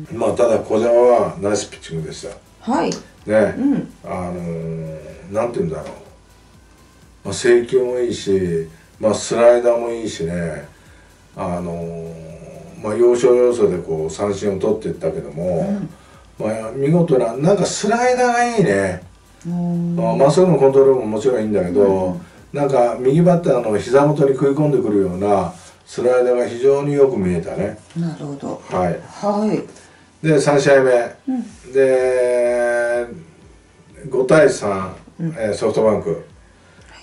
まあただ小島はナイスピッチングでした。はいね、うん、あのー、なんて言うんだろう、まあ、制球もいいし、まあ、スライダーもいいしね、あのー、まあ要所要所でこう三振を取っていったけども、うん、まあ見事な、なんかスライダーがいいね。まっすぐのコントロールももちろんいいんだけど、うん、なんか右バッターの膝元に食い込んでくるようなスライダーが非常によく見えたね。 なるほど。 はい。 はい。 でさん試合目、うん、でごたいさん、うん、えー、ソフトバンク、はい、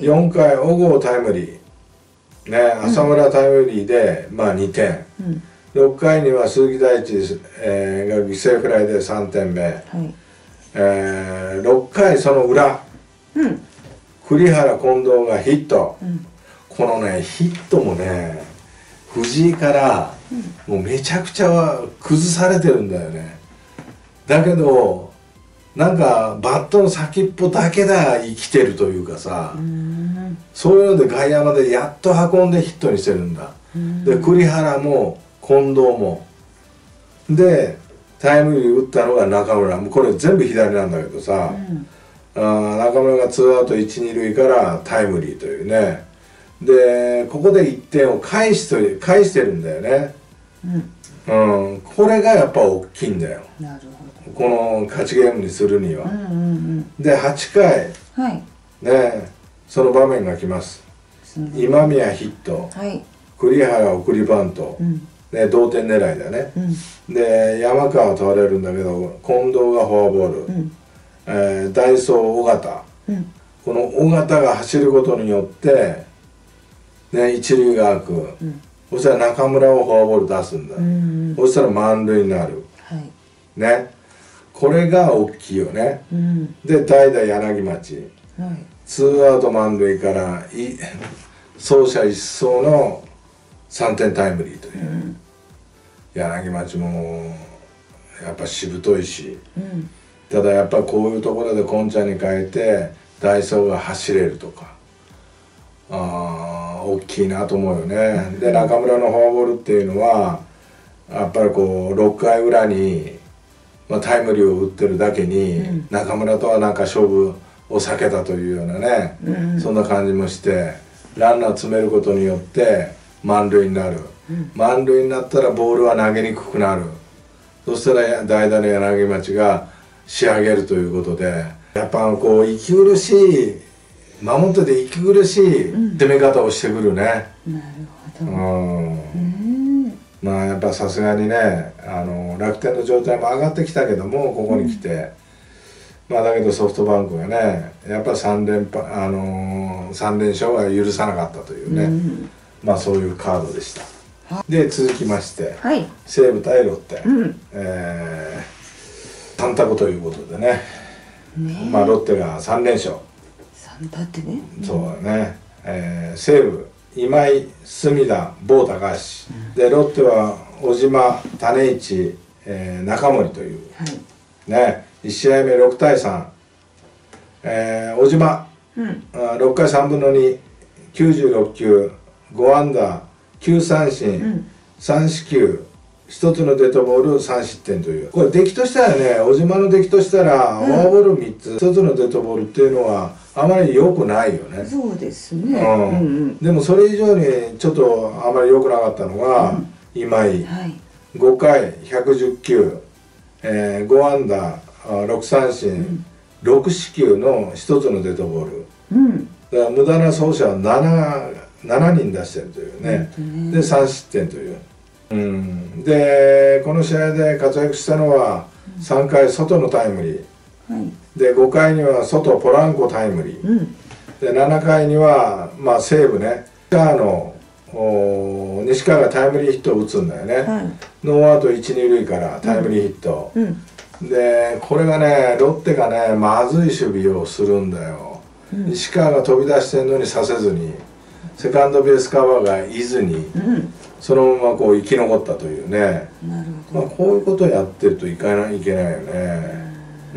よんかい小郷タイムリー、ね、浅村タイムリーで、うん、まあにてん、うん、ろっかいには鈴木大地、えー、が犠牲フライでさんてんめ、はい、えー、ろっかいその裏、うん、栗原近藤がヒット、うん、このねヒットもね藤井からもうめちゃくちゃ崩されてるんだよね。だけどなんかバットの先っぽだけだ生きてるというかさ、うそういうので外野までやっと運んでヒットにしてるんだ。で栗原も近藤もでタイムリー打ったのが中村、これ全部左なんだけどさ、うん、あ中村がツーアウトいち、に塁からタイムリーというね。でここでいってんを返しと返してるんだよね、うん、うん、これがやっぱ大きいんだよ。なるほど。この勝ちゲームにするには、うんうんうん、ではちかい、はい、ねその場面が来ます。今宮ヒット、はい、栗原送りバント、うん、ね、同点狙いだね、うん、で山川は取られるんだけど近藤がフォアボール、うん、えー、代走尾形、うん、この尾形が走ることによってね、一塁が空く、うん、そしたら中村をフォアボール出すんだ、うんうん、そしたら満塁になる、はい、ね、これが大きいよね、うん、で代打柳町、はい、ツーアウト満塁からい走者一掃のさんてんタイムリーという、うん、柳町もやっぱしぶといし、うん、ただやっぱこういうところでこんちゃんに変えて代走が走れるとか、あ大きいなと思うよね。で中村のフォアボールっていうのはやっぱりこうろっかいうらに、まあ、タイムリーを打ってるだけに、うん、中村とはなんか勝負を避けたというようなね、うん、そんな感じもしてランナー詰めることによって満塁になる、うん、満塁になったらボールは投げにくくなる。そしたら代打の柳町が仕上げるということで、やっぱこう息苦しい守ってて息苦しい攻め方をしてくるね、うん、なるほど、うん、うんまあやっぱさすがにねあの楽天の状態も上がってきたけどもここに来て、うん、まあだけどソフトバンクがねやっぱさん連覇あのー、さん連勝は許さなかったというね、うん、まあそういうカードでした。で続きまして、はい、西武対ロッテ、うん、えー、さん択ということでね、ねまあロッテがさん連勝だってね、 うん、そうだね、えー、西武今井隅田坊高橋、うん、でロッテは小島種市、えー、中森という、はい、ねいち試合目ろくたいさん、えー、小島、うん、あろっかいさんぶんのにきゅうじゅうろっきゅうごアンダーきゅう三振、うん、さん四球ひとつのデッドボールさん失点という、これ出来としたらね小島の出来としたら、うん、フォアボールみっつひとつのデッドボールっていうのはあまり良くないよね。 そうですね、うんうん、 でもそれ以上にちょっとあまり良くなかったのが、うん、今井、はい、ごかいひゃくじゅっきゅう、えー、ごアンダーろく三振、うん、ろく四球のひとつのデッドボール、うん、だから無駄な走者はななななにん出してるというね、でさんしってんという、うん、でこの試合で活躍したのはさんかい外のタイムリー、はい、でごかいには外ポランコタイムリー、うん、でななかいには、まあ、西武ね西川の西川がタイムリーヒットを打つんだよね、はい、ノーアウトいちに塁からタイムリーヒット、うんうん、でこれがねロッテがねまずい守備をするんだよ、うん、西川が飛び出してるのにさせずにセカンドベースカバーがいずに、うん、そのままこう生き残ったというね、なるほど、まあ、こういうことをやってるといかない、いけないよね、うん、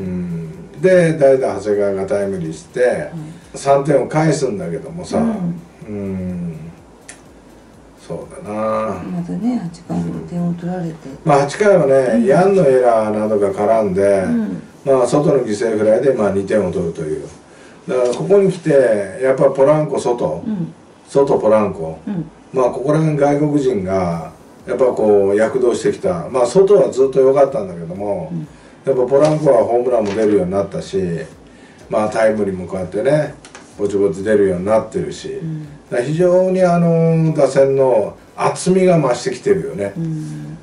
で代打長谷川がタイムリーして、うん、さんてんを返すんだけどもさ、うん、うんそうだな、 またねはちかいに点を取られて、うん、 まあはちかいはね、うん、ヤンのエラーなどが絡んで、うん、まあ外の犠牲フライでまあにてんを取るという、だからここに来てやっぱポランコ外、うん、外ポランコ、うん、まあここら辺外国人がやっぱこう躍動してきた、まあ外はずっと良かったんだけども、うん、やっぱポランコはホームランも出るようになったし、まあタイムリーもこうやってねぼちぼち出るようになってるし、うん、だ非常にあの打線の厚みが増してきてるよね、うん、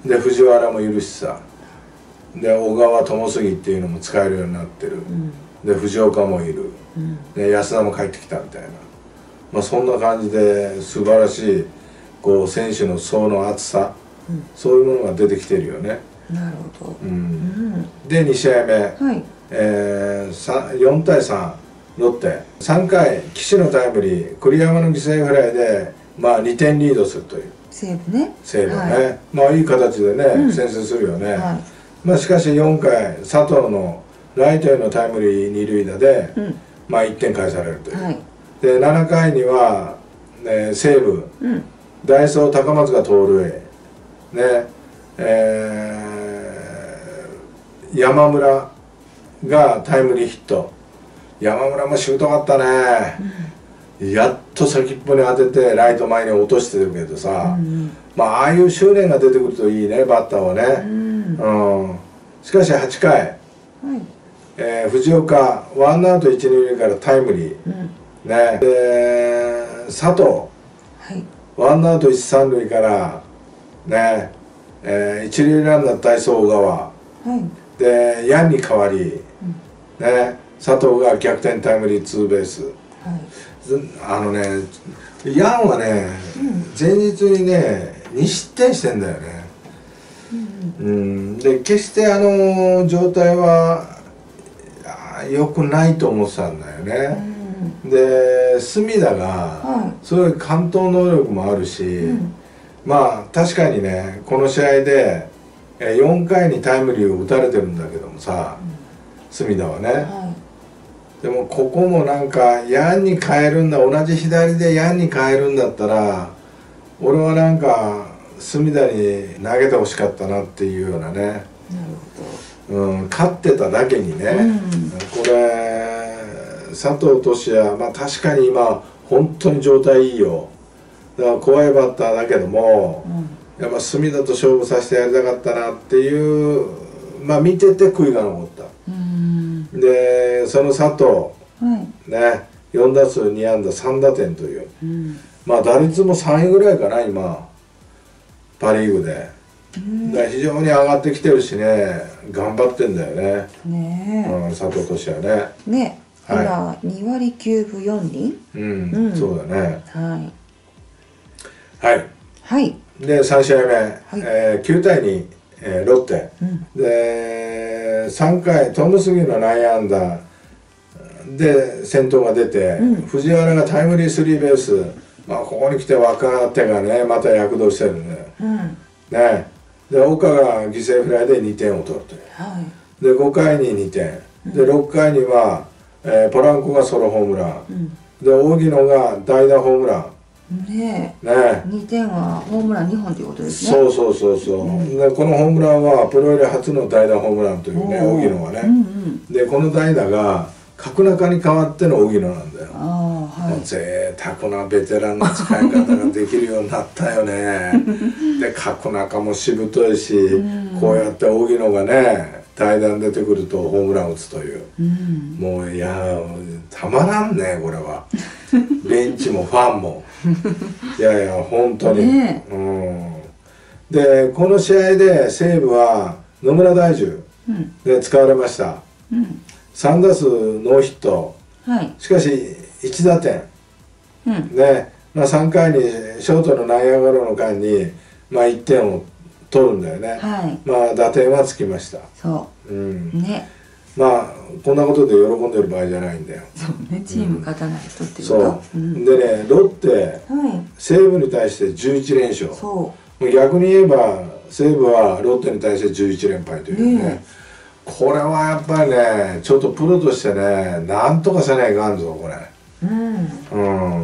で藤原もいるしさ、で小川智杉っていうのも使えるようになってる、うん、で藤岡もいる、うん、で安田も帰ってきたみたいな、まあ、そんな感じで素晴らしいこう選手の層の厚さ、うん、そういうものが出てきてるよね。 なるほど、うんうん、でに試合目、はい、えー、よんたいさんロッテさんかい岸のタイムリー栗山の犠牲フライで、まあ、にてんリードするという西武ね西武ね、はい、まあいい形でね、うん、先制するよね、はい、まあしかしよんかい佐藤のライトへのタイムリーに塁打で、うん、まあいってん返されるという、はい、でななかいには、ね、西武、うん、ダイソー高松が盗塁ねえー、山村がタイムリーヒット、山村もしぶとかったね、うん、やっと先っぽに当ててライト前に落としてるけどさ、うん、まあああいう執念が出てくるといいねバッターはね、うんうん、しかしはちかい、はい、えー、藤岡ワンアウトいちに塁からタイムリー、うん、ねで佐藤、はい、ワンアウトいちさん塁からね、えー、一塁ランナーダイソー小川、はい、でヤンに代わり、うん、ね佐藤が逆転タイムリーツーベース、はい、あのねヤンはね、うん、前日にねに失点してんだよね、うん、うん、で決してあの状態は良くないと思ってたんだよね、うん、で隅田が、はい、すごい完投能力もあるし、うん、まあ確かにねこの試合でよんかいにタイムリーを打たれてるんだけどもさ、うん、隅田はね、はい、でもここもなんかヤンに変えるんだ、同じ左でヤンに変えるんだったら俺はなんか隅田に投げてほしかったなっていうようなね、なるほど、うん、勝ってただけにね、うん、これ佐藤俊哉、まあ確かに今本当に状態いいよ、だから怖いバッターだけども、うん、やっぱ隅田と勝負させてやりたかったなっていう、まあ見てて悔いが残った、うん、でその佐藤、はい、ねよんだすうにあんださんだてんという、うん、まあ打率もさんいぐらいかな今パ・リーグで、うん、だから非常に上がってきてるしね頑張ってんだよね、ねえ、うん、佐藤俊哉ねね、はい、今にわりきゅうぶよんりん、 うん、うん、そうだね、 はいはい、 はい、 でさんしあいめ、はい、えー、きゅうたいに、えー、ロッテ、うん、でさんかい友杉の内野安打で先頭が出て、うん、藤原がタイムリースリーベース、まあここに来て若手がねまた躍動してるね、うん、ねで岡が犠牲フライでにてんを取るという、はい、でごかいににてん、うん、でろっかいには、えー、ポランコがソロホームラン、うん、で荻野が代打ホームランねえ、 ねにてんはホームランにほんということですね。 そうそうそうそう、うん、でこのホームランはプロ入り初の代打ホームランというね荻野はね、うんうん、でこの代打が角中に代わっての荻野なんだよ。あ、はい、贅沢なベテランの使い方ができるようになったよねで角中もしぶといし、うん、こうやって荻野がね代打に出てくるとホームラン打つという、うん、もういやたまらんねこれはベンチもファンもいやいや本当に、ね、うん、でこの試合で西武は野村大樹で使われました、うん、さん打数ノーヒット、はい、しかしいち打点、うん、で、まあ、さんかいにショートの内野ゴロの間に、まあ、いってんを取るんだよね、はい、まあ打点はつきました。そう、うん、ね、まあこんなことで喜んでる場合じゃないんだよ。 そうね、チーム勝たないとっていうこと、そう、うん、でね、ロッテ、はい、西武に対してじゅういち連勝、そう逆に言えば西武はロッテに対してじゅういち連敗というね、ね、これはやっぱりねちょっとプロとしてねなんとかせないかんぞこれ。うん、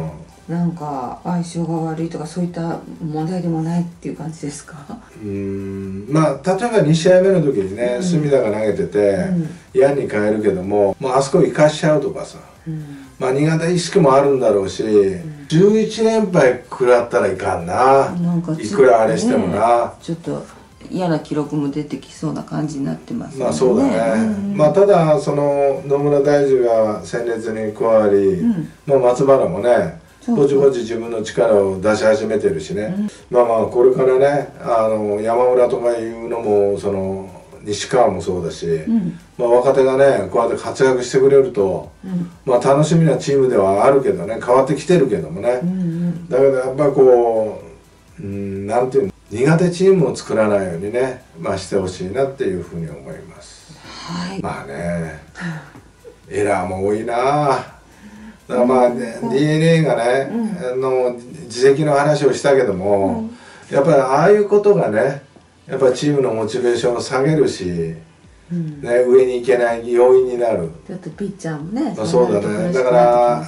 うん、なんか相性が悪いとかそういった問題でもないっていう感じですか？ うーん、まあ例えばに試合目の時にね、うん、隅田が投げてて、うん、ヤンに変えるけども、まあ、あそこ生かしちゃうとかさ、うん、まあ苦手意識もあるんだろうし、うん、じゅういち連敗食らったらいかんな、なんかいくらあれしてもな、 ね、ちょっと嫌な記録も出てきそうな感じになってますね。 まあそうだね、うん、まあただその野村大樹が戦列に加わり、うん、まあ松原もねぼちぼち自分の力を出し始めてるしね、うん、まあまあこれからねあの山村とかいうのもその西川もそうだし、うん、まあ若手がねこうやって活躍してくれると、うん、まあ楽しみなチームではあるけどね変わってきてるけどもね、うんうん、だけどやっぱこう、うん、なんていうの苦手チームを作らないようにね、まあ、してほしいなっていうふうに思います。はい、まあねエラーも多いな。だからまあ、ね、ディーエヌエー がね、うん、あの自責の話をしたけども、うん、やっぱりああいうことがねやっぱりチームのモチベーションを下げるし、うん、ね、上に行けない要因になる。 ちょっとピッチャーもね、 まあ、そうだね。だから、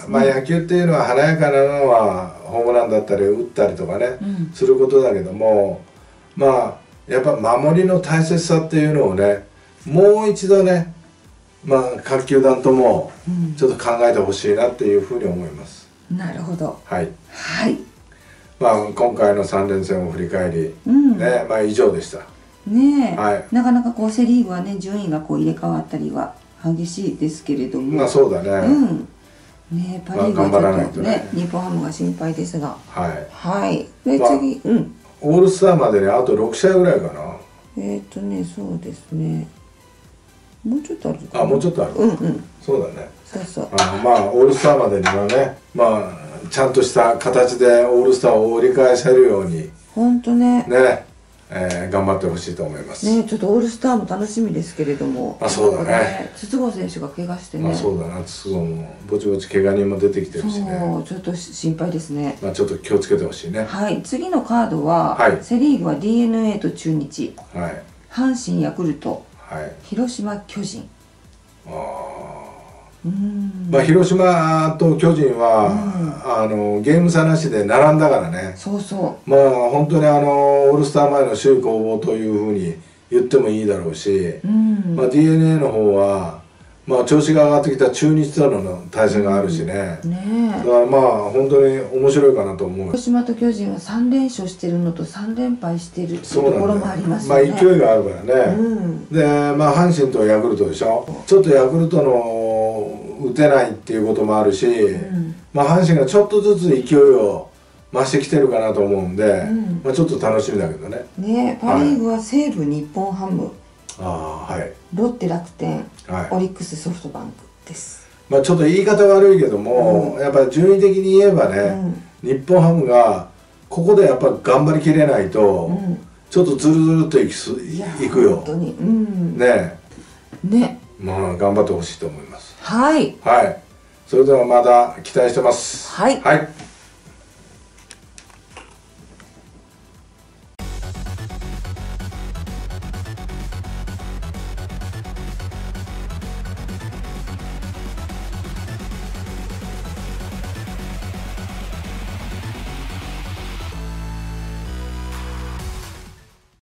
まあ、野球っていうのは華やかなのはホームランだったり打ったりとかね、うん、することだけども、まあやっぱ守りの大切さっていうのをねもう一度ねまあ各球団ともちょっと考えてほしいなっていうふうに思います。 うん、なるほど。 はい。 はい。 まあ今回のさん連戦を振り返り、うん、ね、まあ以上でした。 ねえ、はい、なかなかこうセ・リーグはね順位がこう入れ替わったりは激しいですけれども、 まあそうだね。うん。 ね、パ・リーグはちょっとね、日本ハムが心配ですが。はい。はい。で、まあ、次、うん。 オールスターまでにあとろく試合ぐらいかな。 えっとね、そうですね。もうちょっとあるかな。あ、もうちょっとある。 うんうん。 そうだね。 そうそう。 あ、まあオールスターまでにはね、まあちゃんとした形でオールスターを折り返せるように。 本当ね。 ね。えー、頑張ってほしいと思います。 ね、ちょっとオールスターも楽しみですけれども。 あ、そうだね。 筒香選手が怪我してね。 まあそうだな、筒香もぼちぼち怪我人も出てきてるしね。 そう、ちょっと心配ですね。 まあちょっと気をつけてほしいね。 はい、次のカードは、はい、セ・リーグは ディーエヌエー と中日、はい、阪神ヤクルト、はい、広島巨人。ああ。まあ広島と巨人は、うん、あのゲーム差なしで並んだからね。そうそう。まあ本当にあのオールスター前の首位攻防というふうに言ってもいいだろうし、うん、まあ ディーエヌエー の方はまあ調子が上がってきた中日との対戦があるしね。うん、ねえ。だからまあ本当に面白いかなと思う。広島と巨人はさん連勝してるのとさん連敗してるところもありますよね。まあ勢いがあるからね。うん、でまあ阪神とヤクルトでしょ。ちょっとヤクルトの打てないっていうこともあるし、うん、まあ阪神がちょっとずつ勢いを増してきてるかなと思うんで、うん、まあちょっと楽しみだけどね。ね、パ・リーグは西武、日本ハム、あ、はい、ロッテ、楽天、はい、オリックス、ソフトバンクです。まあちょっと言い方悪いけども、うん、やっぱり順位的に言えばね、うん、日本ハムがここでやっぱ頑張りきれないと、うん、ちょっとずるずるっといくすいくよ。本当に、うん、ねね、まあ頑張ってほしいと思います。はい。はい。それではまだ期待してます。はい。はい。